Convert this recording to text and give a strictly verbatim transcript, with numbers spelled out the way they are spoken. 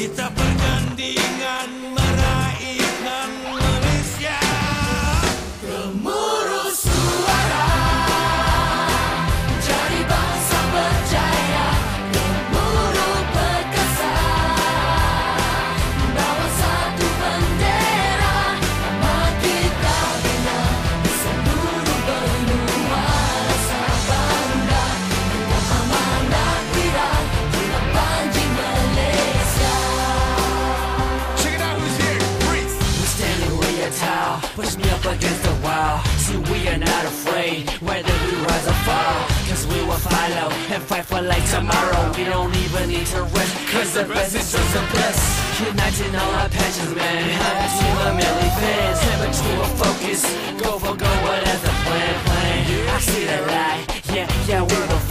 Kita bergandingan meraihkan Malaysia. Gemuruh suara, jadi bangsa berjaya. Gemuruh perkasa, bawa satu bendera. Nama kita bina di seluruh benua. Rasa bangga dengan amanah kita, kita panji Malaysia. Check it out, who's here? Breathe. We're standing way tall, push me up against the wall. See, we are not afraid, whether we rise or fall. Cause we will follow and fight for like tomorrow. We don't even need to rest, cause the best is just the best. Uniting all our passions, man. Behind the team of Millie fans, never true of focus. Go for go, whatever the plan, plan. I see the light, yeah, yeah, we will